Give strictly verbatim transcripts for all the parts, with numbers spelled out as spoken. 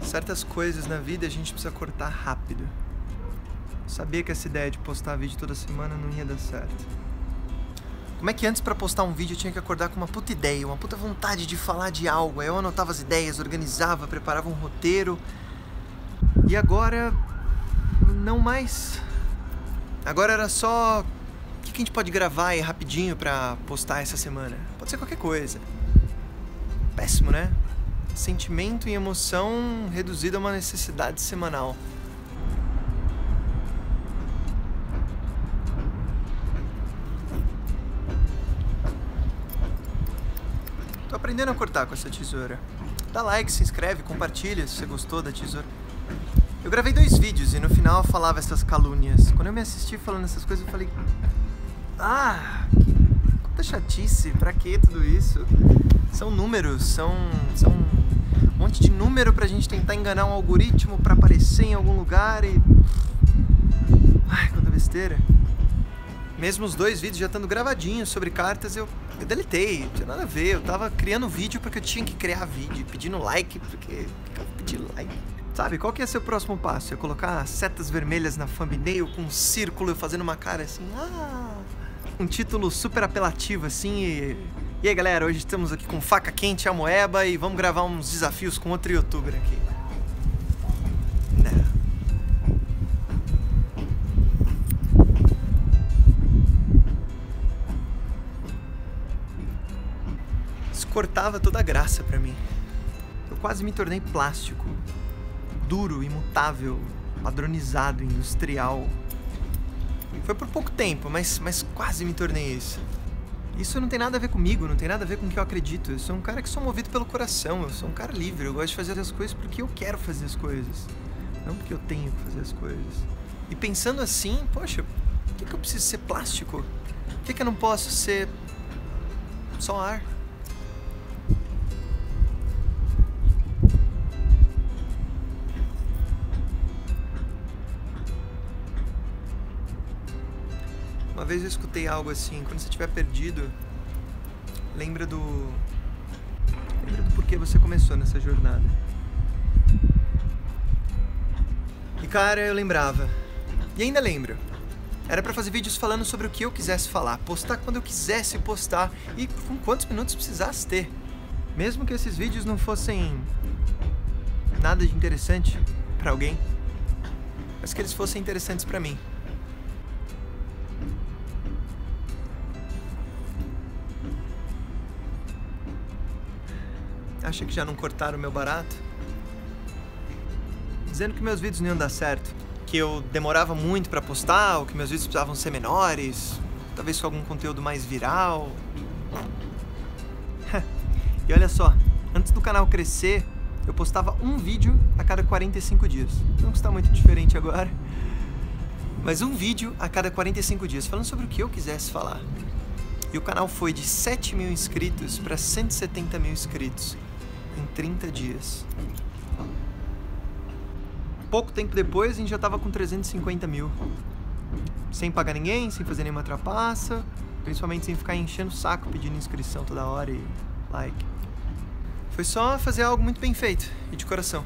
Certas coisas na vida a gente precisa cortar rápido. Eu sabia que essa ideia de postar vídeo toda semana não ia dar certo. Como é que antes pra postar um vídeo eu tinha que acordar com uma puta ideia, uma puta vontade de falar de algo. Aí eu anotava as ideias, organizava, preparava um roteiro. E agora... não mais. Agora era só... o que a gente pode gravar aí rapidinho pra postar essa semana? Pode ser qualquer coisa. Péssimo, né? Sentimento e emoção reduzido a uma necessidade semanal. Tô aprendendo a cortar com essa tesoura. Dá like, se inscreve, compartilha se você gostou da tesoura. Eu gravei dois vídeos e no final eu falava essas calúnias. Quando eu me assisti falando essas coisas eu falei... ah, que puta chatice, pra que tudo isso? São números, são, são um monte de número pra gente tentar enganar um algoritmo pra aparecer em algum lugar e... ai, quanta besteira. Mesmo os dois vídeos já estando gravadinhos sobre cartas, eu, eu deletei, não tinha nada a ver. Eu tava criando vídeo porque eu tinha que criar vídeo, pedindo like, porque eu pedi like. Sabe, qual que ia ser o próximo passo? Eu colocar setas vermelhas na thumbnail com um círculo e fazendo uma cara assim, ah... um título super apelativo assim e... e aí galera, hoje estamos aqui com faca quente e amoeba e vamos gravar uns desafios com outro youtuber aqui. Não. Isso cortava toda a graça pra mim. Eu quase me tornei plástico. Duro, imutável, padronizado, industrial. Foi por pouco tempo, mas, mas quase me tornei isso. Isso não tem nada a ver comigo, não tem nada a ver com o que eu acredito. Eu sou um cara que sou movido pelo coração, eu sou um cara livre. Eu gosto de fazer as coisas porque eu quero fazer as coisas, não porque eu tenho que fazer as coisas. E pensando assim, poxa, por que, que eu preciso ser plástico? Por que, que eu não posso ser só ar? Uma vez eu escutei algo assim, quando você estiver perdido, lembra do... lembra do porquê você começou nessa jornada. E cara, eu lembrava. E ainda lembro. Era pra fazer vídeos falando sobre o que eu quisesse falar, postar quando eu quisesse postar e com quantos minutos precisasse ter. Mesmo que esses vídeos não fossem nada de interessante pra alguém, mas que eles fossem interessantes pra mim. Acha que já não cortaram o meu barato? Dizendo que meus vídeos não iam dar certo. Que eu demorava muito pra postar, ou que meus vídeos precisavam ser menores. Talvez com algum conteúdo mais viral. E olha só, antes do canal crescer, eu postava um vídeo a cada quarenta e cinco dias. Não está muito diferente agora. Mas um vídeo a cada quarenta e cinco dias, falando sobre o que eu quisesse falar. E o canal foi de sete mil inscritos para cento e setenta mil inscritos. Em trinta dias. Pouco tempo depois, a gente já tava com trezentos e cinquenta mil. Sem pagar ninguém, sem fazer nenhuma trapaça. Principalmente sem ficar enchendo o saco pedindo inscrição toda hora e like. Foi só fazer algo muito bem feito e de coração.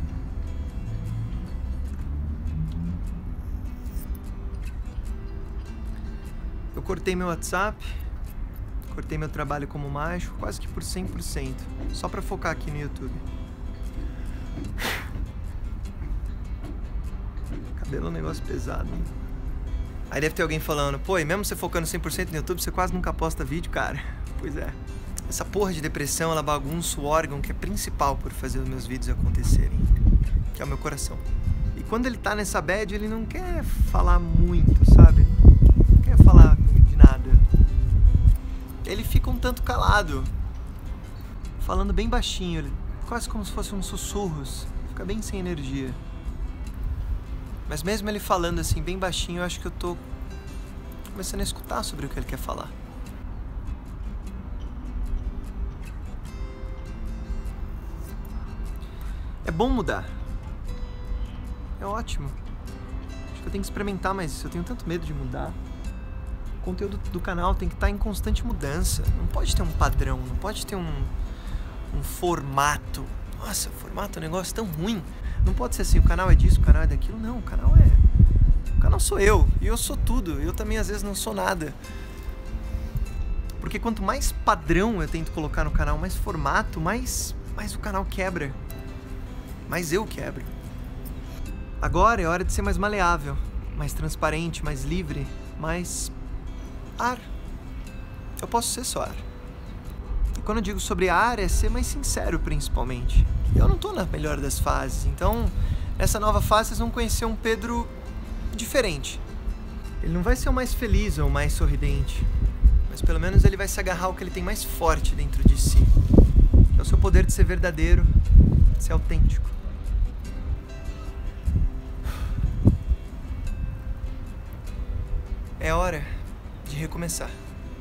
Eu cortei meu WhatsApp. Cortei meu trabalho como mágico quase que por cem por cento, só pra focar aqui no YouTube. Cabelo é um negócio pesado, hein? Aí deve ter alguém falando, pô, e mesmo você focando cem por cento no YouTube, você quase nunca posta vídeo, cara. Pois é. Essa porra de depressão, ela bagunça o órgão que é principal por fazer os meus vídeos acontecerem, que é o meu coração. E quando ele tá nessa bad, ele não quer falar muito, sabe? Não quer falar de nada. Ele fica um tanto calado, falando bem baixinho, quase como se fossem uns sussurros, fica bem sem energia. Mas mesmo ele falando assim, bem baixinho, eu acho que eu tô começando a escutar sobre o que ele quer falar. É bom mudar. É ótimo. Acho que eu tenho que experimentar mais isso, eu tenho tanto medo de mudar. O conteúdo do canal tem que estar em constante mudança. Não pode ter um padrão, não pode ter um, um formato nossa, o formato é um negócio tão ruim. Não pode ser assim, o canal é disso, o canal é daquilo. Não, o canal é... O canal sou eu, e eu sou tudo. Eu também, às vezes, não sou nada. Porque quanto mais padrão eu tento colocar no canal, mais formato, mais, mais o canal quebra. Mais eu quebro. Agora é hora de ser mais maleável, mais transparente, mais livre, mais... ar. Eu posso ser só ar. E quando eu digo sobre ar, é ser mais sincero, principalmente. Eu não tô na melhor das fases, então nessa nova fase vocês vão conhecer um Pedro diferente. Ele não vai ser o mais feliz ou o mais sorridente, mas pelo menos ele vai se agarrar ao que ele tem mais forte dentro de si, que é o seu poder de ser verdadeiro, de ser autêntico. É hora de recomeçar.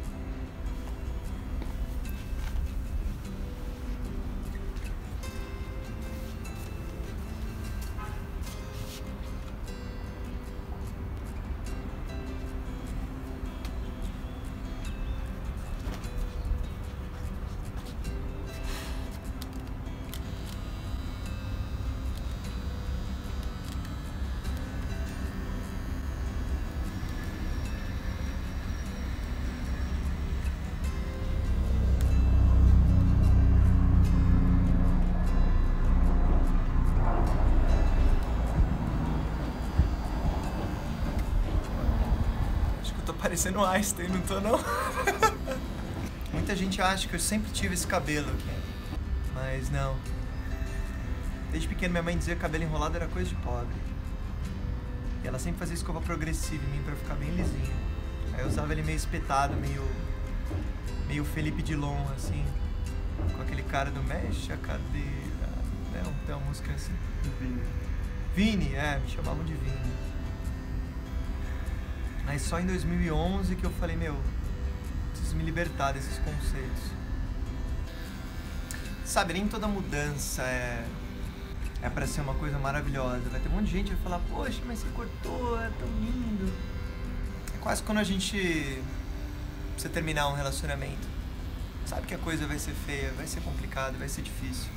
Parecendo Einstein, não tô não? Muita gente acha que eu sempre tive esse cabelo aqui, mas não. Desde pequeno minha mãe dizia que cabelo enrolado era coisa de pobre. E ela sempre fazia escova progressiva em mim pra ficar bem lisinho. Aí eu usava ele meio espetado, meio... meio Felipe Dilon, assim. Com aquele cara do Mexe a Cadeira. Né? Tem uma música assim. Vini. Vini, é, me chamavam de Vini. Mas só em dois mil e onze que eu falei, meu, preciso me libertar desses conceitos. Sabe, nem toda mudança é, é pra ser uma coisa maravilhosa. Vai ter um monte de gente que vai falar, poxa, mas você cortou, é tão lindo. É quase quando a gente precisa terminar um relacionamento. Sabe que a coisa vai ser feia, vai ser complicada, vai ser difícil.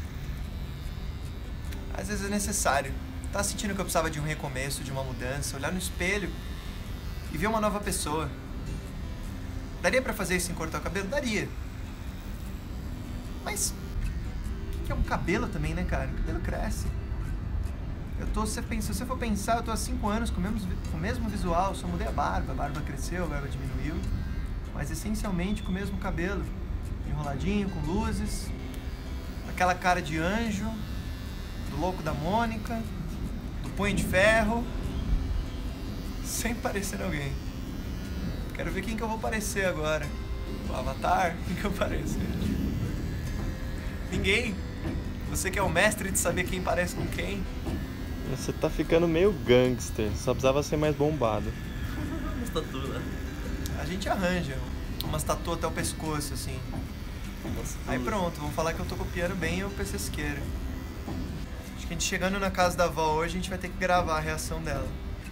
Às vezes é necessário. Tá sentindo que eu precisava de um recomeço, de uma mudança, olhar no espelho e ver uma nova pessoa. Daria pra fazer isso em cortar o cabelo? Daria. Mas o que é um cabelo também, né, cara? O cabelo cresce. Eu tô, se você for pensar, eu tô há cinco anos com o mesmo, com o mesmo visual, só mudei a barba, a barba cresceu, a barba diminuiu, mas essencialmente com o mesmo cabelo, enroladinho, com luzes, aquela cara de anjo, do louco da Mônica, do Punho de Ferro, sem parecer alguém. Quero ver quem que eu vou parecer agora. O Avatar? Quem que eu pareço? Ninguém. Você que é o mestre de saber quem parece com quem. Você tá ficando meio gangster. Só precisava ser mais bombado. Umas tatu, né? A gente arranja umas tatu até o pescoço, assim. Nossa, Aí pronto, vamos falar que eu tô copiando bem o P C Siqueira. Acho que a gente chegando na casa da avó hoje, a gente vai ter que gravar a reação dela.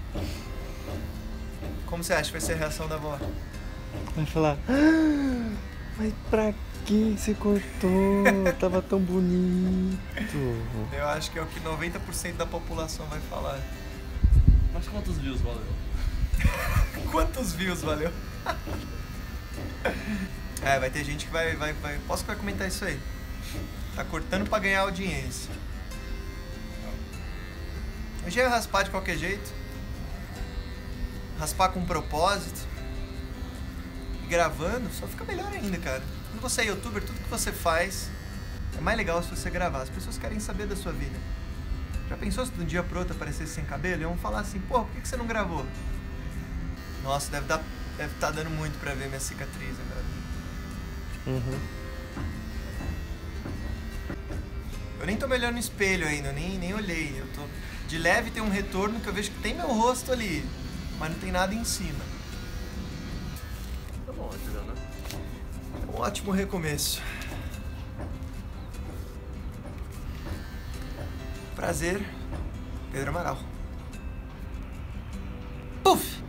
Como você acha que vai ser a reação da avó? Vai falar, ah, mas pra que você cortou? Tava tão bonito. Eu acho que é o que noventa por cento da população vai falar. Mas quantos views valeu? Quantos views valeu? É, vai ter gente que vai, vai, vai... Posso que vai comentar isso aí? Tá cortando pra ganhar audiência. Eu já ia raspar de qualquer jeito. Raspar com propósito. E gravando, só fica melhor ainda, cara. Quando você é youtuber, tudo que você faz é mais legal se você gravar. As pessoas querem saber da sua vida. Já pensou se de um dia pro outro aparecesse sem cabelo? E vão falar assim, pô, por que você não gravou? Nossa, deve dar, deve tá dando muito pra ver minha cicatriz agora. Uhum. Eu nem tô me olhando no espelho ainda, eu nem, nem olhei. Eu tô... De leve tem um retorno que eu vejo que tem meu rosto ali, mas não tem nada em cima. Tá bom, entendeu, né? Um ótimo recomeço. Prazer, Pedro Amaral. Puf!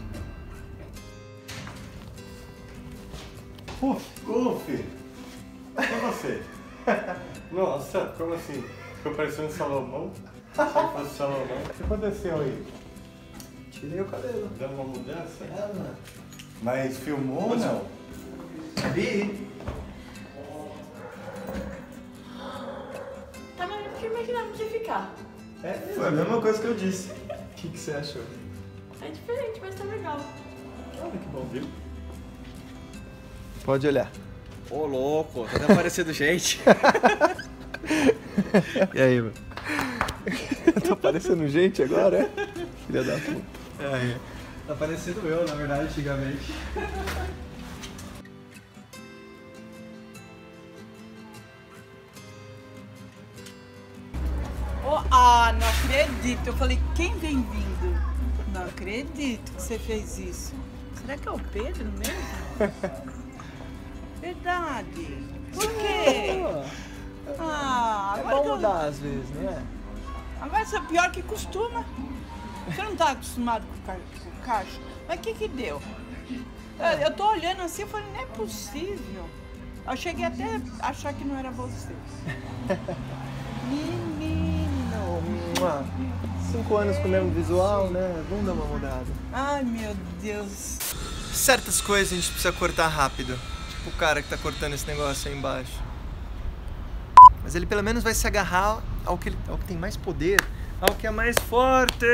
Uf, uf. E você? Nossa, como assim? Ficou parecendo Salomão? Se fosse Salomão. O que aconteceu aí? Tirei o cabelo. Deu uma mudança? É, mano. Mas filmou ou não? Vi. Tá, mas eu imaginava que ia ficar. É, foi a mesma coisa que eu disse. O que, que você achou? É diferente, mas tá legal. Olha que bom, viu? Pode olhar. Ô, louco, tá até parecendo gente. E aí, mano? Tá parecendo gente agora, é? Filha da puta. É, tá parecendo eu, na verdade, antigamente. Oh, ah, não acredito. Eu falei, quem vem vindo? Não acredito que você fez isso. Será que é o Pedro mesmo? Verdade. Por quê? Ah, É agora bom que eu- mudar às vezes, não é? Agora isso é pior que costuma. Você não tá acostumado com o ca- com o cacho? Mas o que que deu? Eu, eu tô olhando assim e falei, não é possível. Eu cheguei até a achar que não era você. Menino! Mua. Cinco anos com o mesmo visual, né? Vamos dar uma mudada. Ai, meu Deus. Certas coisas a gente precisa cortar rápido. Tipo o cara que tá cortando esse negócio aí embaixo. Mas ele pelo menos vai se agarrar ao que, ele, ao que tem mais poder, ao que é mais forte.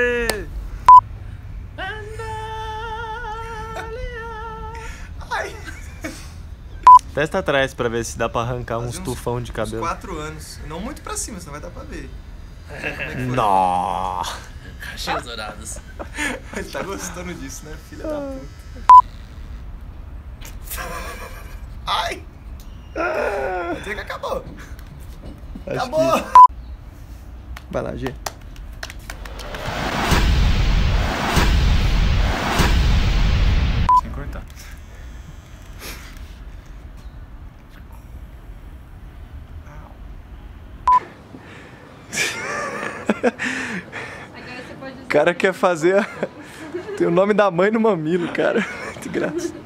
Ai. Testa atrás pra ver se dá pra arrancar uns Fazia uns- tufão de Uns cabelo. quatro anos. Não muito pra cima, senão vai dar pra ver. Como é que foi? Nossa! Caixinhas douradas. Ele tá gostando disso, né? Filha da puta. Ai! Vai dizer que acabou. Acho Acabou! Vai lá, G. Sem cortar. Agora você pode usar. O cara quer fazer. a- Tem o nome da mãe no mamilo, cara. Muito engraçado.